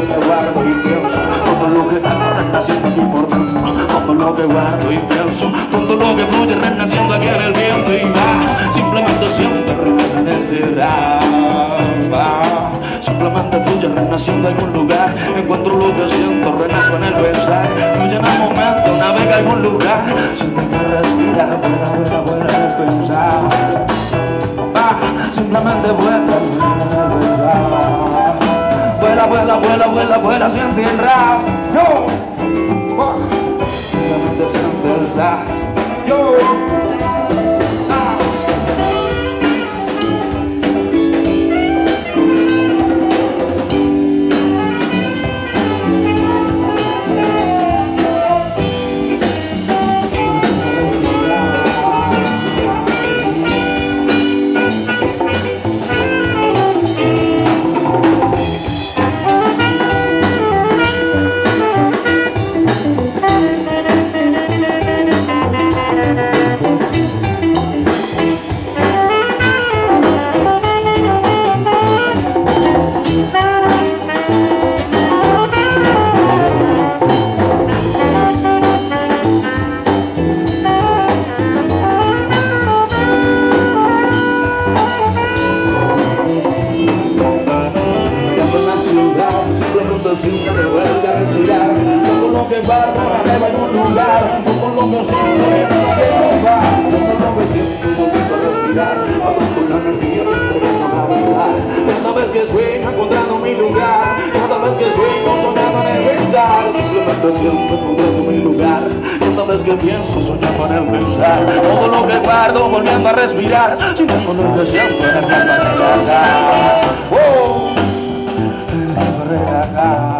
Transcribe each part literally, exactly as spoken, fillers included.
que guardo y pienso, todo lo que está renaciendo aquí por dentro, todo lo que guardo y pienso, todo lo que fluye renaciendo aquí en el viento y va, simplemente siento, renace en este va, simplemente fluye renaciendo en algún lugar, encuentro lo que siento, renazco en el pensar, fluye en el momento, navega a algún lugar, siente que respira, vuela, vuela, vuela en el pensar, va, simplemente vuela, vuela en el pensar. Vuela, vuela, vuela, vuela, vuela, siente el rap. Yo, simplemente siente el sax. Yo, ah. Siempre me vuelve a respirar, todo lo que va para en un lugar, todo lo que siento me va, todo lo que siento volviendo a respirar, cuando con la energía me entrego a bailar, cada vez que sueño encontrando mi lugar, cada vez que sueño soñando en el pensar, simplemente siento encontrando mi lugar, cada vez que pienso soñando en el pensar, todo lo que guardo volviendo a respirar, sintiendo lo que siento en el pensar. ¡Oh! Energías barreras.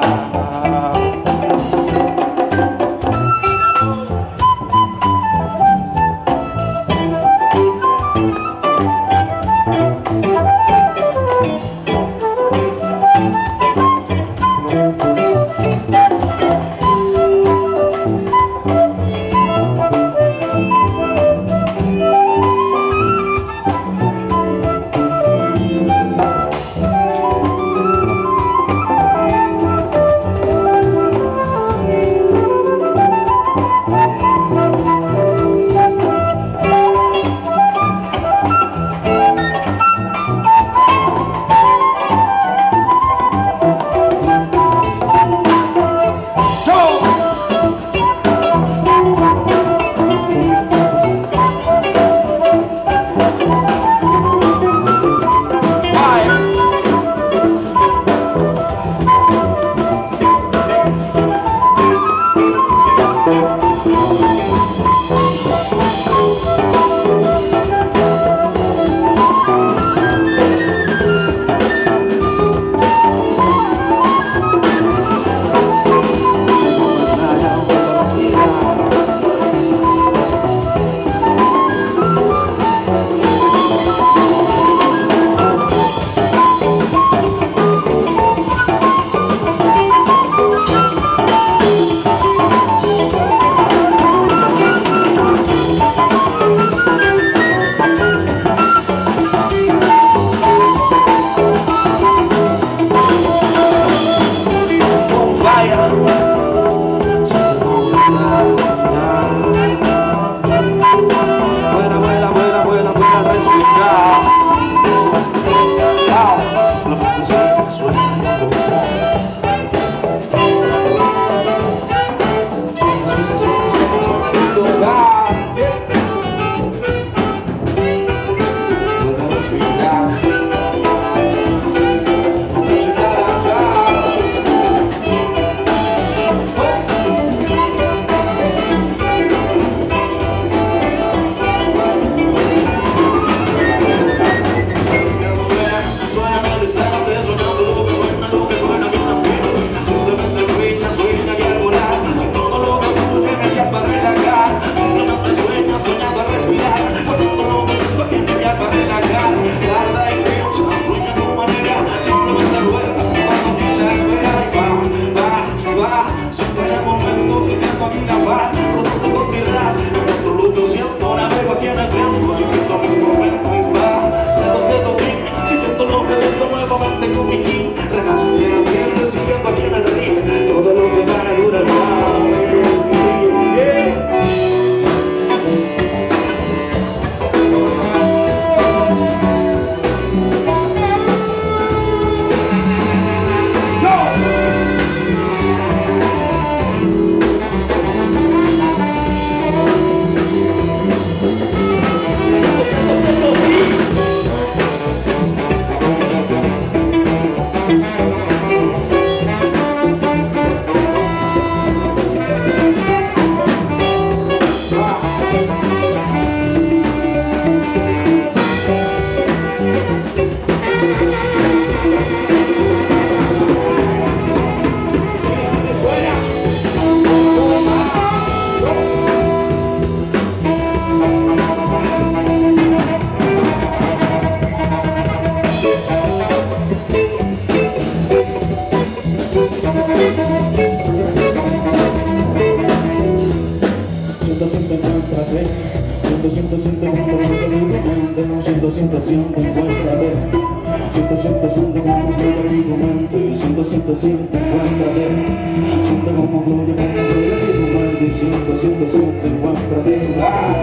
Siento, siento, encuéntrate. Siento, siento, siento, encuéntrate tu mente. Siento, siento, siento, encuéntrate. Siento, siento, siento como fluye tu mente. Siento, siento, siento, encuéntrate. Siento como fluye, como fluye tu mente. Siento, siento, siento, encuéntrate. Ah.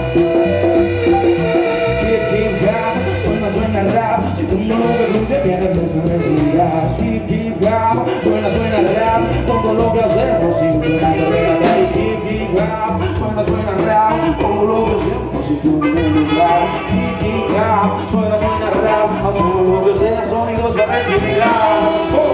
Hip, hip, rap, suena, suena rap. Si tú no lo ves, fluye, vienes desde respirar. Hip, hip, rap, suena, suena rap. Todo lo que hacemos simplemente regalar. Hip, hip, rap, suena, suena rap. Todo lo que hacemos si tú no lo rap. Hip, hip, rap, suena, suena rap. Hacemos lo que sea, sonidos para respirar. Oh.